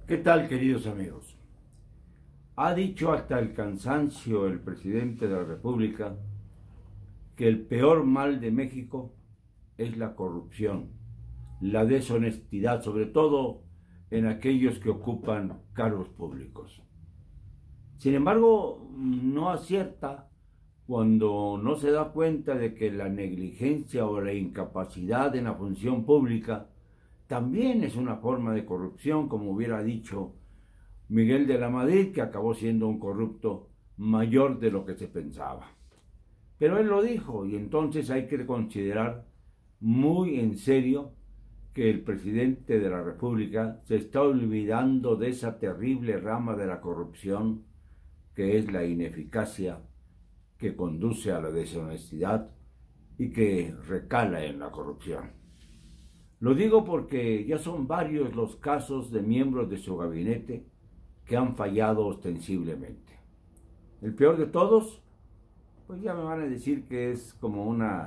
¿Qué tal, queridos amigos? Ha dicho hasta el cansancio el presidente de la República que el peor mal de México es la corrupción, la deshonestidad, sobre todo en aquellos que ocupan cargos públicos. Sin embargo, no acierta cuando no se da cuenta de que la negligencia o la incapacidad en la función pública también es una forma de corrupción, como hubiera dicho Miguel de la Madrid, que acabó siendo un corrupto mayor de lo que se pensaba. Pero él lo dijo, y entonces hay que considerar muy en serio que el presidente de la República se está olvidando de esa terrible rama de la corrupción que es la ineficacia, que conduce a la deshonestidad y que recala en la corrupción. Lo digo porque ya son varios los casos de miembros de su gabinete que han fallado ostensiblemente. El peor de todos, pues ya me van a decir que es como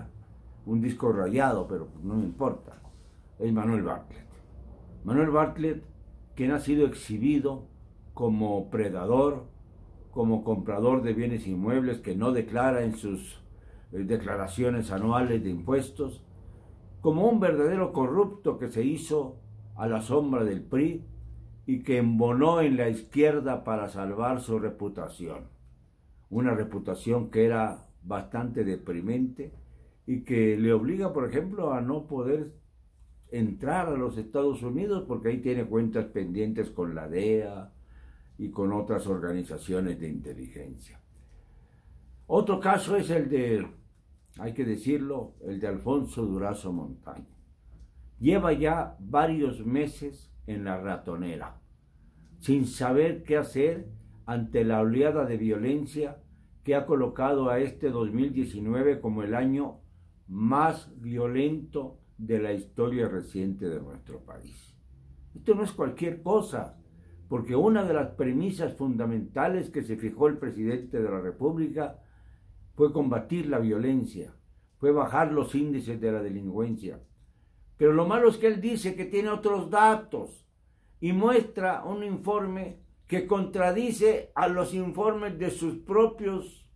un disco rayado, pero no me importa, es Manuel Bartlett. Manuel Bartlett, quien ha sido exhibido como predador, como comprador de bienes inmuebles que no declara en sus declaraciones anuales de impuestos, como un verdadero corrupto que se hizo a la sombra del PRI y que embonó en la izquierda para salvar su reputación. Una reputación que era bastante deprimente y que le obliga, por ejemplo, a no poder entrar a los Estados Unidos porque ahí tiene cuentas pendientes con la DEA y con otras organizaciones de inteligencia. Otro caso es el de, hay que decirlo, el de Alfonso Durazo Montaño. Lleva ya varios meses en la ratonera, sin saber qué hacer ante la oleada de violencia que ha colocado a este 2019 como el año más violento de la historia reciente de nuestro país. Esto no es cualquier cosa, porque una de las premisas fundamentales que se fijó el presidente de la República fue combatir la violencia, fue bajar los índices de la delincuencia. Pero lo malo es que él dice que tiene otros datos y muestra un informe que contradice a los informes de sus propios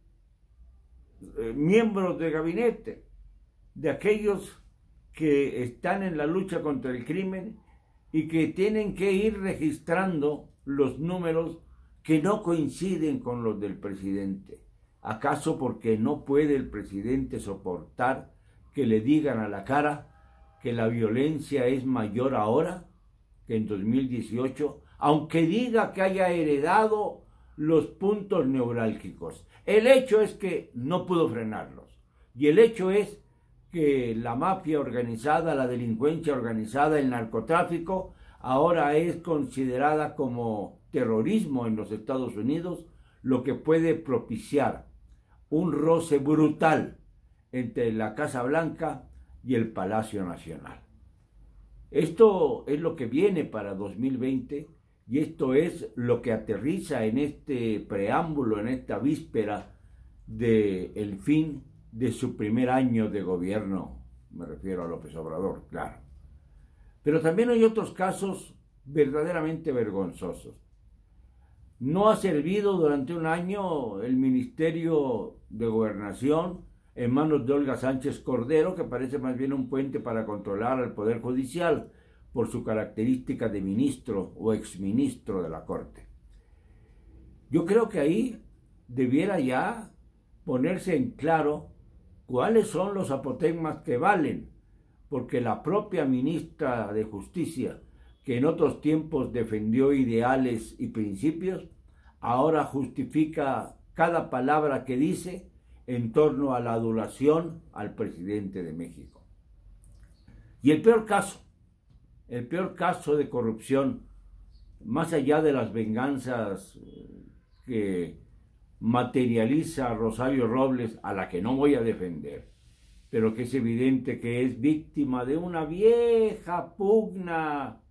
miembros de gabinete, de aquellos que están en la lucha contra el crimen y que tienen que ir registrando los números que no coinciden con los del presidente. ¿Acaso porque no puede el presidente soportar que le digan a la cara que la violencia es mayor ahora que en 2018, aunque diga que haya heredado los puntos neurálgicos? El hecho es que no pudo frenarlos, y el hecho es que la mafia organizada, la delincuencia organizada, el narcotráfico, ahora es considerada como terrorismo en los Estados Unidos, lo que puede propiciar un roce brutal entre la Casa Blanca y el Palacio Nacional. Esto es lo que viene para 2020 y esto es lo que aterriza en este preámbulo, en esta víspera del fin de su primer año de gobierno, me refiero a López Obrador, claro. Pero también hay otros casos verdaderamente vergonzosos. No ha servido durante un año el Ministerio de Gobernación en manos de Olga Sánchez Cordero, que parece más bien un puente para controlar al Poder Judicial por su característica de ministro o exministro de la Corte. Yo creo que ahí debiera ya ponerse en claro cuáles son los apotegmas que valen, porque la propia ministra de Justicia, que en otros tiempos defendió ideales y principios, ahora justifica cada palabra que dice en torno a la adulación al presidente de México. Y el peor caso de corrupción, más allá de las venganzas que materializa Rosario Robles, a la que no voy a defender, pero que es evidente que es víctima de una vieja pugna,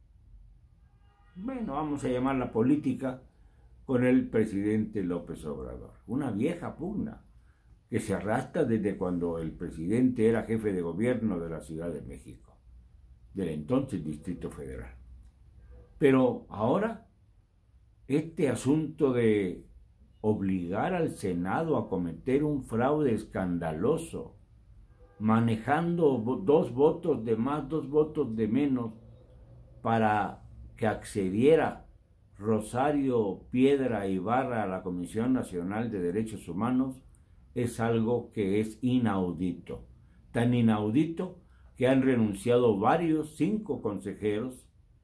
bueno, vamos a llamarla política, con el presidente López Obrador. Una vieja pugna que se arrastra desde cuando el presidente era jefe de gobierno de la Ciudad de México, del entonces Distrito Federal. Pero ahora, este asunto de obligar al Senado a cometer un fraude escandaloso, manejando 2 votos de más, 2 votos de menos, para que accediera Rosario Piedra Ibarra a la Comisión Nacional de Derechos Humanos, es algo que es inaudito. Tan inaudito que han renunciado varios, 5 consejeros,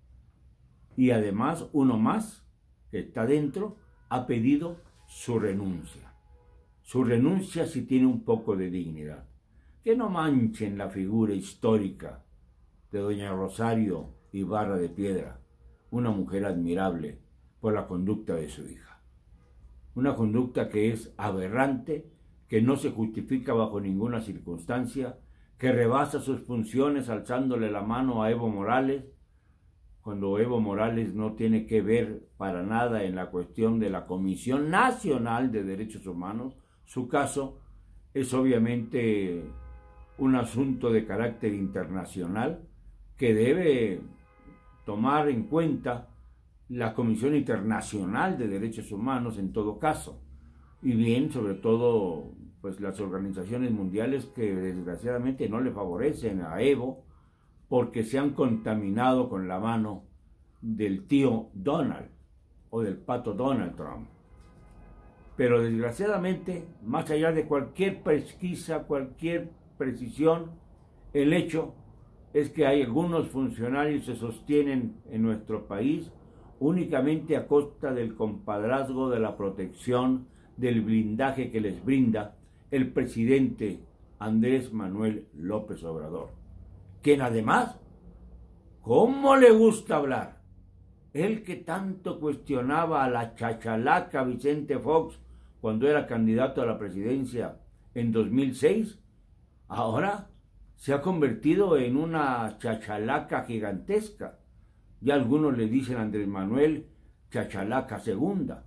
y además uno más, que está dentro, ha pedido su renuncia. Su renuncia si tiene un poco de dignidad. Que no manchen la figura histórica de doña Rosario Ibarra de Piedra, una mujer admirable por la conducta de su hija. Una conducta que es aberrante, que no se justifica bajo ninguna circunstancia, que rebasa sus funciones alzándole la mano a Evo Morales, cuando Evo Morales no tiene que ver para nada en la cuestión de la Comisión Nacional de Derechos Humanos. Su caso es obviamente un asunto de carácter internacional que debe tomar en cuenta la Comisión Internacional de Derechos Humanos en todo caso, y bien, sobre todo, pues las organizaciones mundiales que desgraciadamente no le favorecen a Evo, porque se han contaminado con la mano del tío Donald o del pato Donald Trump. Pero desgraciadamente, más allá de cualquier pesquisa, cualquier precisión, el hecho es que hay algunos funcionarios que se sostienen en nuestro país únicamente a costa del compadrazgo, de la protección, del blindaje que les brinda el presidente Andrés Manuel López Obrador, quien además, ¿cómo le gusta hablar? Él que tanto cuestionaba a la chachalaca Vicente Fox cuando era candidato a la presidencia en 2006, ahora se ha convertido en una chachalaca gigantesca. Ya algunos le dicen a Andrés Manuel chachalaca segunda.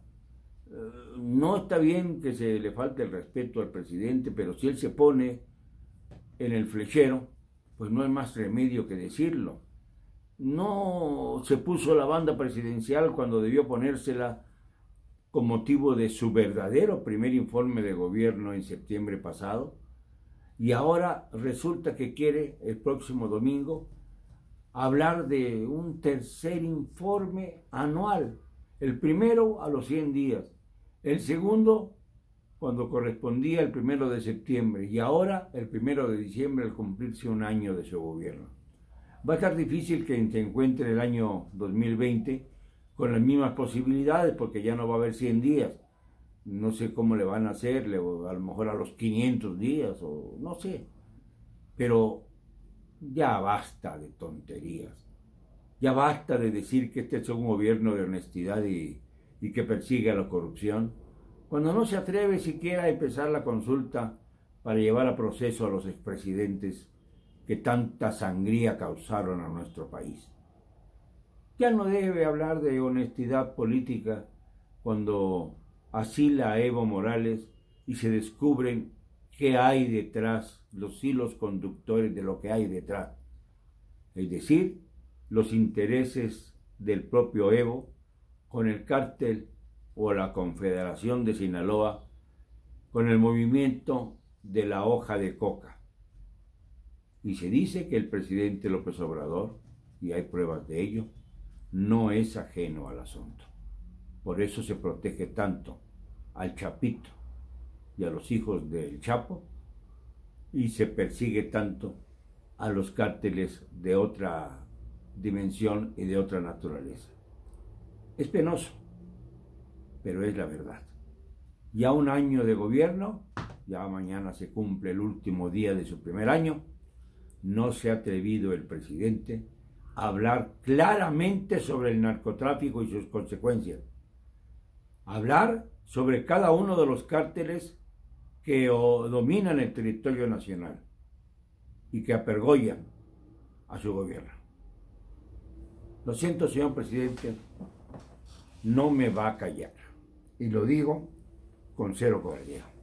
No está bien que se le falte el respeto al presidente, pero si él se pone en el flechero, pues no hay más remedio que decirlo. No se puso la banda presidencial cuando debió ponérsela con motivo de su verdadero primer informe de gobierno en septiembre pasado, y ahora resulta que quiere el próximo domingo hablar de un tercer informe anual, el primero a los 100 días, el segundo cuando correspondía el 1 de septiembre y ahora el 1 de diciembre al cumplirse un año de su gobierno. Va a estar difícil que se encuentre el año 2020 con las mismas posibilidades porque ya no va a haber 100 días. No sé cómo le van a hacer, a lo mejor a los 500 días o no sé. Pero ya basta de tonterías. Ya basta de decir que este es un gobierno de honestidad y que persigue a la corrupción, cuando no se atreve siquiera a empezar la consulta para llevar a proceso a los expresidentes que tanta sangría causaron a nuestro país. Ya no debe hablar de honestidad política cuando asila a Evo Morales y se descubren qué hay detrás, los hilos conductores de lo que hay detrás. Es decir, los intereses del propio Evo con el cártel o la Confederación de Sinaloa, con el movimiento de la hoja de coca. Y se dice que el presidente López Obrador, y hay pruebas de ello, no es ajeno al asunto. Por eso se protege tanto al Chapito y a los hijos del Chapo, y se persigue tanto a los cárteles de otra dimensión y de otra naturaleza. Es penoso, pero es la verdad. Ya un año de gobierno, ya mañana se cumple el último día de su primer año, no se ha atrevido el presidente a hablar claramente sobre el narcotráfico y sus consecuencias. Hablar sobre cada uno de los cárteles que dominan el territorio nacional y que apergollan a su gobierno. Lo siento, señor presidente, no me va a callar. Y lo digo con cero cobardía.